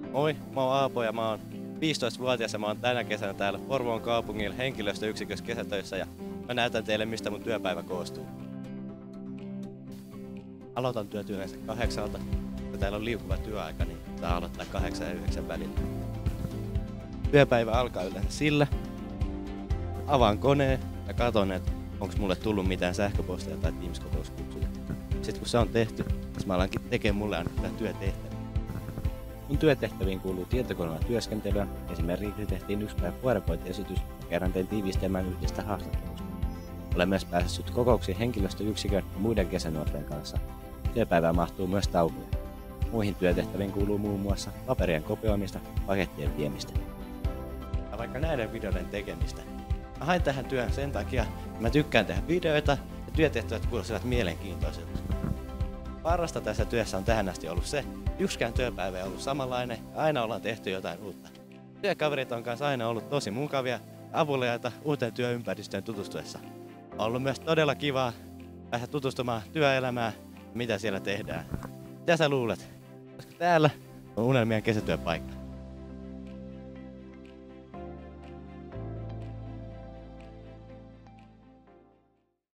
Moi, mä oon Aapo ja mä oon 15-vuotias ja mä oon tänä kesänä täällä Porvoon kaupungin henkilöstöyksikössä kesätöissä ja mä näytän teille mistä mun työpäivä koostuu. Aloitan työt yleensä 8. Ja täällä on liukuva työaika, niin saa aloittaa 8 ja 9 välillä. Työpäivä alkaa yleensä sillä. Avaan koneen ja katon, että onko mulle tullut mitään sähköposteja tai Teams-kokouskutsuja. Sitten kun se on tehty, mä alankin tekemään mulle annettuja työtehtäviä. Mun työtehtäviin kuuluu tietokoneella työskentelyä, esimerkiksi tehtiin yksi päivä PowerPoint-esitys ja kerran tein tiivistelmän yhdestä haastattelusta. Olen myös päässyt kokouksiin henkilöstöyksikön ja muiden kesänuorten kanssa. Työpäivään mahtuu myös taukoja. Muihin työtehtäviin kuuluu muun muassa paperien kopioimista ja pakettien viemistä. Ja vaikka näiden videoiden tekemistä, mä hain tähän työhön sen takia, että mä tykkään tehdä videoita ja työtehtävät kuulostivat mielenkiintoisilta. Parasta tässä työssä on tähän asti ollut se, yksikään työpäivä ei ollut samanlainen ja aina ollaan tehty jotain uutta. Työkaverit on kanssa aina ollut tosi mukavia ja avuliaita uuteen työympäristöön tutustuessa. On ollut myös todella kivaa päästä tutustumaan työelämään ja mitä siellä tehdään. Mitä sä luulet? Koska täällä on unelmien kesätyöpaikka.